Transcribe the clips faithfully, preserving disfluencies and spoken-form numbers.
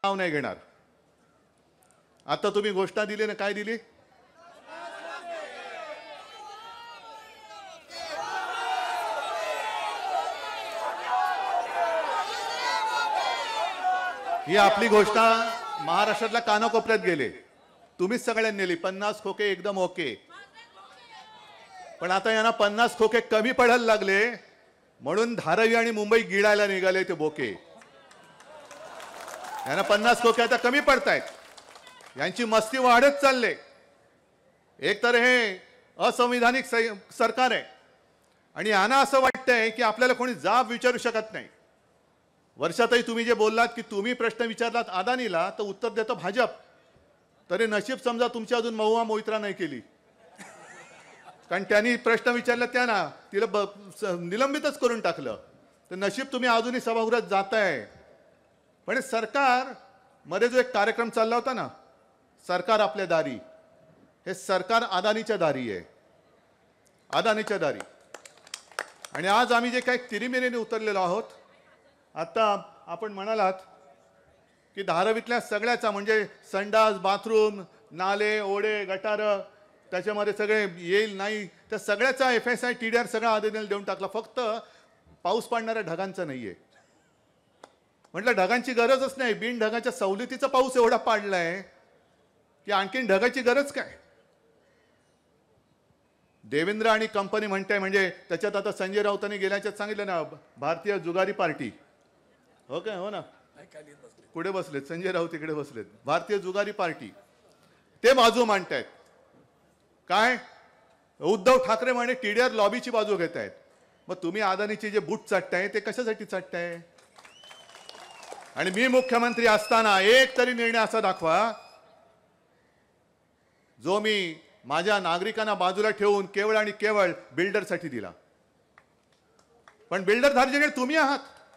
नाव नाही घेणार। आता तुम्ही घोषणा दिली ना, काय दिली? ही आपली घोषणा महाराष्ट्रातल्या कानाकोपऱ्यात गेले, तुम्हीच सगळ्यांनी नेली। पन्नास खोके एकदम ओके, पण आता यांना पन्नास खोके कमी पडायला लागले म्हणून धारावी आणि मुंबई गिळायला निघाले ते बोके। यांना पन्नास खोके आता कमी पडतायत, यांची मस्ती वाढत चालले। एक तर हे असंविधानिक सरकार आहे आणि यांना असं वाटतंय की आपल्याला कोणी जाब विचारू शकत नाही। वर्षातही तुम्ही जे बोललात की तुम्ही प्रश्न विचारलात अदानीला तर उत्तर देतो भाजप, तरी नशीब समजा तुमची अजून महुआ मोहित्रा नाही केली, कारण त्यांनी प्रश्न विचारला त्यांना तिला निलंबितच करून टाकलं। तर नशीब तुम्ही अजूनही सभागृहात जाताय। पण सरकार मध्ये जो एक कार्यक्रम चालला होता ना, सरकार आपल्या दारी, हे सरकार अदानीच्या दारी आहे, अदानीच्या दारी। आणि आज आम्ही जे काही तिरिमिरीने उतरलेलो आहोत, आता आपण म्हणालात की धारावीतल्या सगळ्याचा म्हणजे संडास, बाथरूम, नाले, ओढे, गटार त्याच्यामध्ये सगळे येईल नाही, त्या सगळ्याचा F S I T D R सगळा अदानीला देऊन टाकला। फक्त पाऊस पडणाऱ्या ढगांचा नाहीये। म्हटलं ढगांची गरजच नाही, बिन ढगाच्या सवलतीचा पाऊस एवढा पडलाय की आणखीन ढगाची गरज काय? देवेंद्र आणि कंपनी म्हणते, म्हणजे त्याच्यात आता संजय राऊतांनी गेल्याच्यात सांगितलं ना, भारतीय जुगारी पार्टी, हो काय, हो ना, कुठे बसलेत संजय राऊत, इकडे बसलेत, भारतीय जुगारी पार्टी, ते बाजू मांडतायत। काय उद्धव ठाकरे म्हणे टीडीआर लॉबीची बाजू घेत आहेत। मग तुम्ही अदानीचे जे बूट चाटताय ते कशासाठी चाटताय? आणि मी मुख्यमंत्री असताना एक तरी निर्णय असा दाखवा जो मी माझ्या नागरिकांना बाजूला ठेवून केवळ आणि केवळ बिल्डरसाठी दिला। पण बिल्डर धार्जिणे तुम्ही आहात।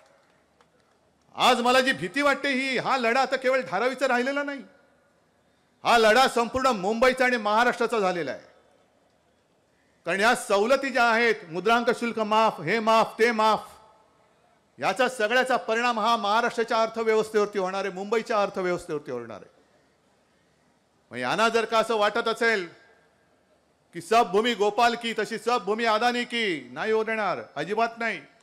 आज मला जी भीती वाटते ही, हा लढा आता केवळ धारावीचा राहिलेला नाही, हा लढा संपूर्ण मुंबईचा आणि महाराष्ट्राचा झालेला आहे। कारण या सवलती ज्या आहेत, मुद्रांक शुल्क माफ, हे माफ, ते माफ, याचा सगळ्याचा परिणाम हा महाराष्ट्राच्या अर्थव्यवस्थेवरती होणार आहे, मुंबईच्या अर्थव्यवस्थेवरती होणार आहे। मग यांना जर का असं वाटत असेल की सब भूमी गोपाल की, तशी सब भूमी अदानी की, नाही होणार, अजिबात नाही।